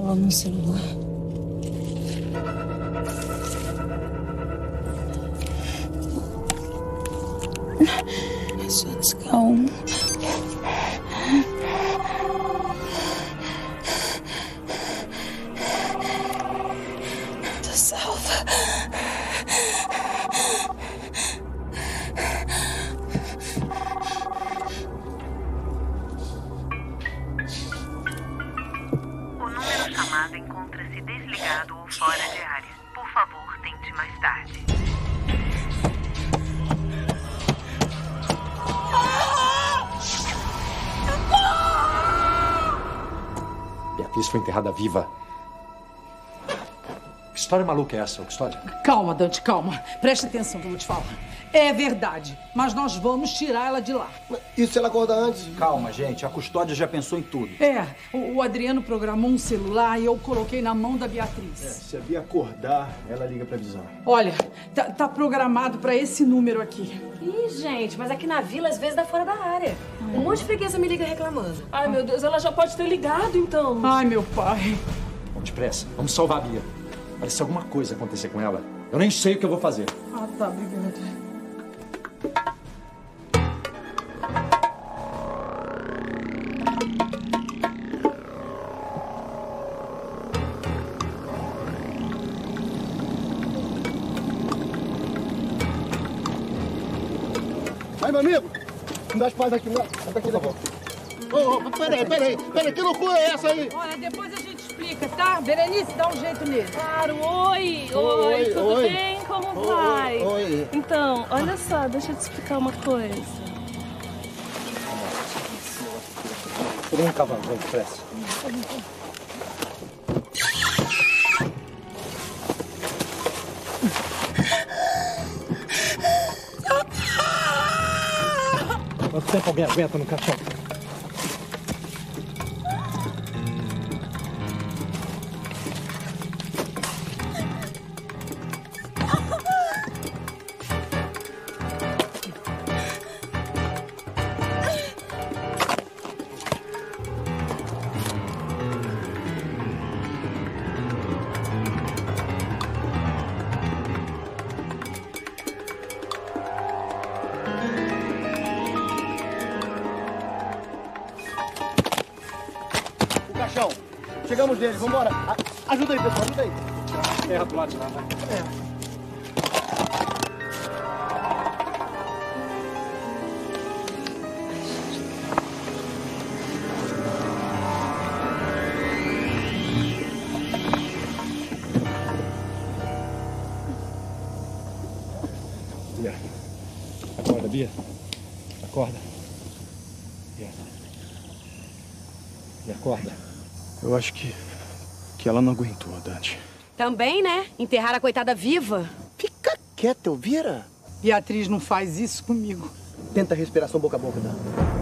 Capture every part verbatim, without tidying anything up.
Falou no celular. Só descalma. Tô salva. O número chamado encontra-se desligado ou fora de área. Por favor, tente mais tarde. Beatriz foi enterrada viva. Que história maluca é essa, Custódia? Calma, Dante, calma. Preste atenção que eu vou te falar. É verdade, mas nós vamos tirar ela de lá. E se ela acordar antes? Calma, gente. A Custódia já pensou em tudo. É, o, o Adriano programou um celular e eu coloquei na mão da Beatriz. É, se a Bia acordar, ela liga pra avisar. Olha, tá, tá programado pra esse número aqui. Ih, gente, mas aqui na vila às vezes dá fora da área. Um monte de freguesa me liga reclamando. Ai, meu Deus, ela já pode ter ligado, então. Ai, meu pai. Vamos depressa. Vamos salvar a Bia. Olha, se alguma coisa acontecer com ela, eu nem sei o que eu vou fazer. Ah, tá, obrigada. Aí, meu amigo, me dá as pazes aqui, não. Sai daqui, daqui. Ô, ô, peraí, peraí, peraí, que loucura é essa aí? Olha, depois a gente explica, tá? Berenice, dá um jeito nele. Claro, oi, oi, Oi, tudo oi. bem? Como Oi, vai? oi. Então, olha só, deixa eu te explicar uma coisa. Pega um cavalo, vamos depressa. Quanto tempo alguém aguenta no caixão? Caixão. Chegamos nele, vambora. A- Ajuda aí, pessoal, ajuda aí. Terra do lado de lá, né? É. Bia. Acorda, Bia. Acorda. Bia. Bia, acorda. Eu acho que, que ela não aguentou, Dante. Também, né? Enterrar a coitada viva. Fica quieta, Elvira. Beatriz não faz isso comigo. Tenta a respiração boca a boca, Dante.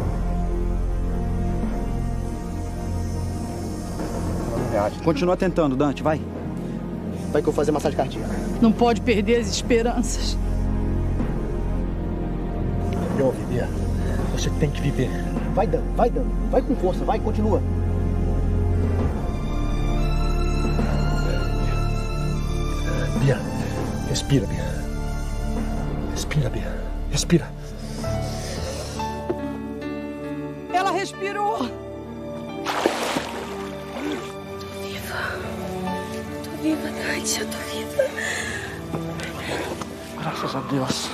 Continua tentando, Dante, vai. Vai que eu vou fazer massagem cardíaca. Não pode perder as esperanças. Me ouve, Bia. Você tem que viver. Vai dando, vai dando. Vai com força, vai, continua. Bia, respira, Bia. Respira, Bia. Respira. Ela respirou. Tô viva, Dante, eu tô viva. Graças a Deus.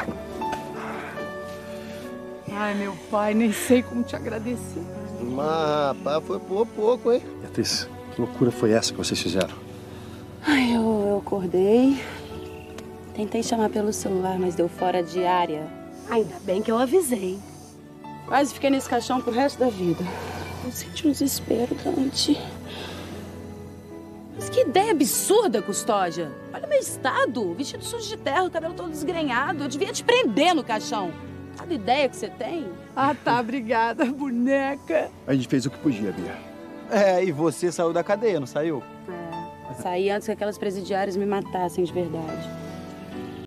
Ai, meu pai, nem sei como te agradecer. Mas, rapaz, foi por pouco, hein? Beatriz, que loucura foi essa que vocês fizeram? Ai, eu, eu acordei. Tentei chamar pelo celular, mas deu fora de área. Ainda bem que eu avisei. Quase fiquei nesse caixão pro resto da vida. Eu senti um desespero, Dante. Mas que ideia absurda, Custódia. Olha o meu estado. Vestido sujo de terra, o cabelo todo desgrenhado. Eu devia te prender no caixão. Sabe a ideia que você tem? Ah, tá, obrigada, boneca. A gente fez o que podia, Bia. É, e você saiu da cadeia, não saiu? É, saí antes que aquelas presidiárias me matassem de verdade.